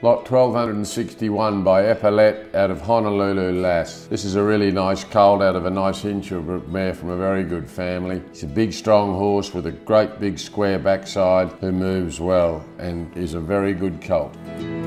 Lot 1261 by Epaulette out of Honolulu, Lass. This is a really nice colt out of a nice inch-of mare from a very good family. He's a big strong horse with a great big square backside who moves well and is a very good colt.